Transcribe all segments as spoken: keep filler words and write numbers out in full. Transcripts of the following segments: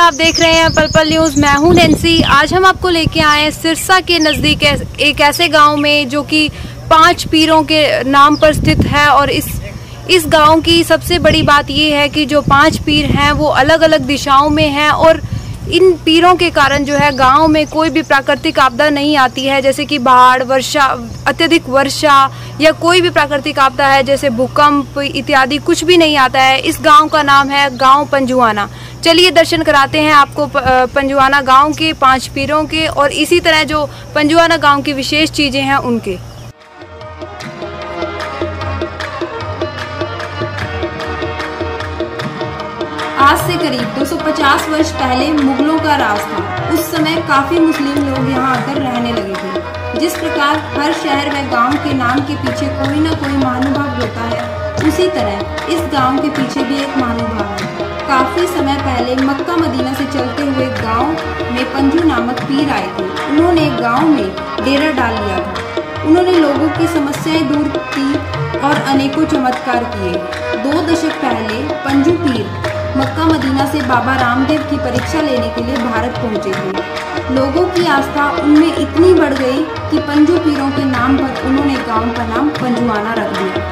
आप देख रहे हैं पल पल न्यूज। मैं हूं नैन्सी। आज हम आपको लेके आए हैं सिरसा के नजदीक एक ऐसे गांव में जो कि पांच पीरों के नाम पर स्थित है। और इस इस गांव की सबसे बड़ी बात ये है कि जो पांच पीर हैं वो अलग अलग दिशाओं में हैं और इन पीरों के कारण जो है गांव में कोई भी प्राकृतिक आपदा नहीं आती है, जैसे कि बाढ़, वर्षा, अत्यधिक वर्षा या कोई भी प्राकृतिक आपदा है जैसे भूकंप इत्यादि कुछ भी नहीं आता है। इस गांव का नाम है गांव पंजुआना। चलिए दर्शन कराते हैं आपको पंजुआना गांव के पांच पीरों के और इसी तरह जो पंजुआना गांव की विशेष चीजें हैं उनके। आज से करीब दो सौ पचास वर्ष पहले मुगलों का राज था। उस समय काफी मुस्लिम लोग यहाँ आकर रहने लगे थे। जिस प्रकार हर शहर व गांव के नाम के पीछे कोई न कोई महानुभाव होता है, उसी तरह इस गांव के पीछे भी एक महानुभाव है। काफी समय पहले मक्का मदीना से चलते हुए गांव में पंजू नामक पीर आए थे। उन्होंने गांव में डेरा डाल लिया था। उन्होंने लोगों की समस्याएं दूर की और अनेकों चमत्कार किए। दो दशक पहले पंजू पीर मक्का मदीना से बाबा रामदेव की परीक्षा लेने के लिए भारत पहुंचे थे। लोगों की आस्था उनमें इतनी बढ़ गई कि पंजू पीरों के नाम पर उन्होंने गांव का नाम पंजुआना रख दिया।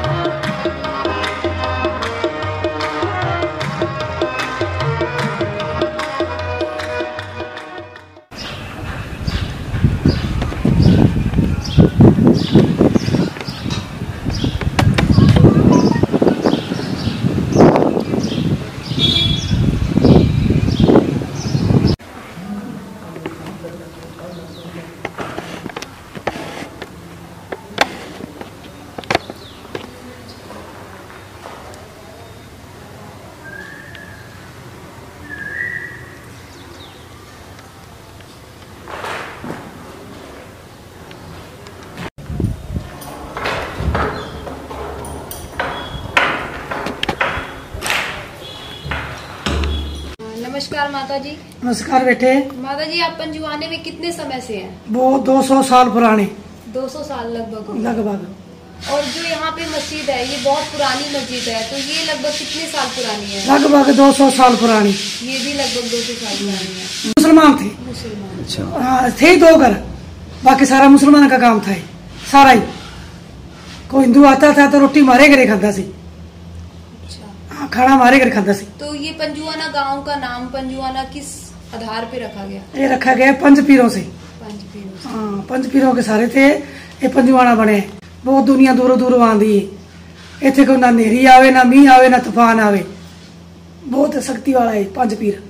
नमस्कार माता जी। नमस्कार बेटे। माता जी आप पंजुआने में कितने समय से हैं? वो दो सौ साल पुराने। दो सौ साल लगभग लगभग। और जो यहाँ पे मस्जिद है ये बहुत पुरानी मस्जिद है, तो ये लगभग कितने साल पुरानी है? लगभग दो सौ साल पुरानी। ये भी लगभग दो सौ साल पुरानी है। मुसलमान थे। मुसलमान अच्छा। हाँ, थे दो घर, बाकी सारा मुसलमान का काम था सारा ही। कोई हिंदू आता था तो रोटी मारे घरे खाता सी। खाना हमारे घर खाता सी। तो ये पंजुआना गांव का नाम पंजुआना किस आधार पे रखा गया? ये रखा गया पंच पीरों से। पंच पीरों से। हाँ, पंच पीरों के सारे थे ये पंजुआना बने। बहुत दुनिया दूरों दूरों आंदी है। इतने को ना नेरी आवे, ना मीह आवे, ना तूफान आवे। बहुत शक्ति वाला है पंच पीर।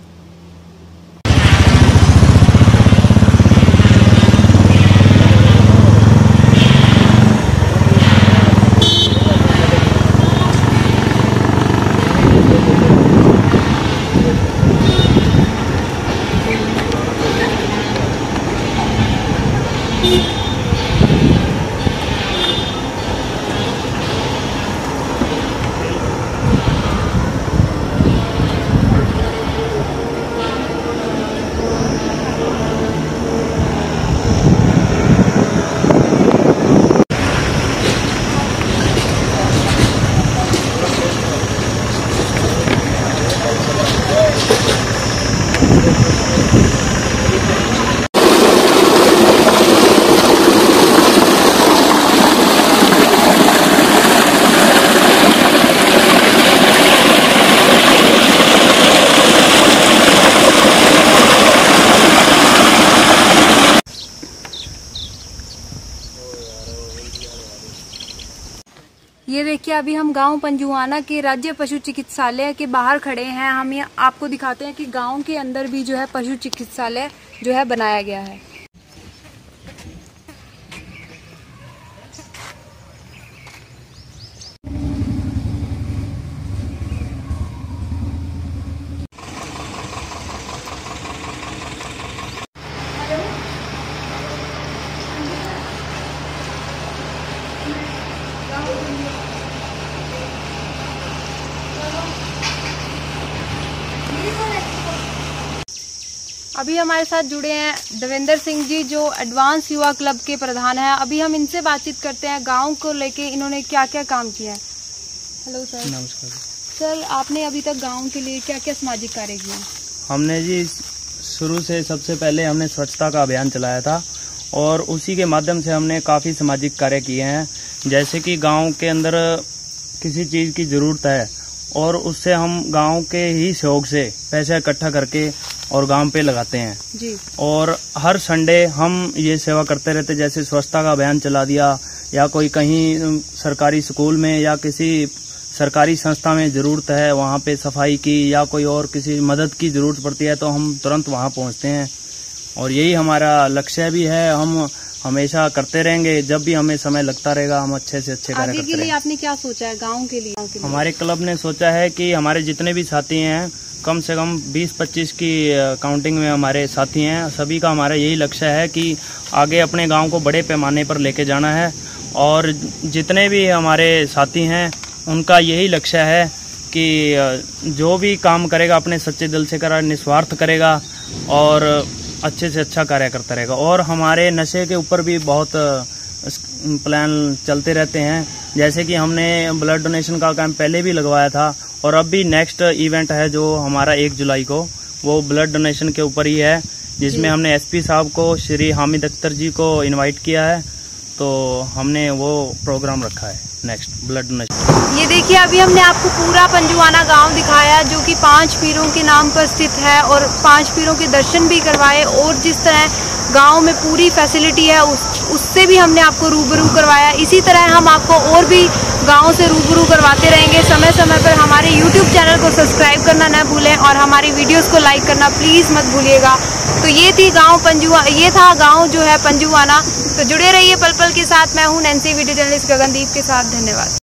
ये देखिए अभी हम गांव पंजुआना के राज्य पशु चिकित्सालय के बाहर खड़े हैं। हम ये आपको दिखाते हैं कि गांव के अंदर भी जो है पशु चिकित्सालय जो है बनाया गया है। अभी हमारे साथ जुड़े हैं देवेंद्र सिंह जी जो एडवांस युवा क्लब के प्रधान हैं। अभी हम इनसे बातचीत करते हैं गांव को लेके इन्होंने क्या क्या काम किया है। Hello sir. नमस्कार सर, आपने अभी तक गांव के लिए क्या क्या सामाजिक कार्य किए? हमने जी शुरू से सबसे पहले हमने स्वच्छता का अभियान चलाया था और उसी के माध्यम से हमने काफ़ी सामाजिक कार्य किए हैं। जैसे कि गांव के अंदर किसी चीज़ की ज़रूरत है और उससे हम गांव के ही सहयोग से पैसा इकट्ठा करके और गांव पे लगाते हैं जी। और हर संडे हम ये सेवा करते रहते, जैसे स्वच्छता का अभियान चला दिया या कोई कहीं सरकारी स्कूल में या किसी सरकारी संस्था में ज़रूरत है वहाँ पे सफाई की या कोई और किसी मदद की ज़रूरत पड़ती है तो हम तुरंत वहाँ पहुँचते हैं। और यही हमारा लक्ष्य भी है, हम हमेशा करते रहेंगे, जब भी हमें समय लगता रहेगा हम अच्छे से अच्छे कार्य करते रहेंगे। आगे के लिए आपने क्या सोचा है गांव के लिए? के लिए हमारे क्लब ने सोचा है कि हमारे जितने भी साथी हैं कम से कम बीस पच्चीस की काउंटिंग में हमारे साथी हैं, सभी का हमारा यही लक्ष्य है कि आगे अपने गांव को बड़े पैमाने पर लेके जाना है। और जितने भी हमारे साथी हैं उनका यही लक्ष्य है कि जो भी काम करेगा अपने सच्चे दिल से करेगा, निस्वार्थ करेगा और अच्छे से अच्छा कार्य करता रहेगा। और हमारे नशे के ऊपर भी बहुत प्लान चलते रहते हैं, जैसे कि हमने ब्लड डोनेशन का कैंप पहले भी लगवाया था और अब भी नेक्स्ट इवेंट है जो हमारा एक जुलाई को, वो ब्लड डोनेशन के ऊपर ही है, जिसमें हमने एसपी साहब को, श्री हामिद अख्तर जी को इनवाइट किया है, तो हमने वो प्रोग्राम रखा है नेक्स्ट ब्लड डोनेशन। ये देखिए अभी हमने आपको पूरा पंजुआना गांव दिखाया जो कि पांच पीरों के नाम पर स्थित है और पांच पीरों के दर्शन भी करवाए और जिस तरह गांव में पूरी फैसिलिटी है उस उससे भी हमने आपको रूबरू करवाया। इसी तरह हम आपको और भी गांव से रूबरू करवाते रहेंगे। समय समय पर हमारे यूट्यूब चैनल को सब्सक्राइब करना न भूलें और हमारी वीडियोस को लाइक करना प्लीज़ मत भूलिएगा। तो ये थी गांव पंजुआ ये था गांव जो है पंजुआना। तो जुड़े रहिए पल पल के साथ। मैं हूँ नैन्सी, वीडियो जर्नलिस्ट गगनदीप के साथ। धन्यवाद।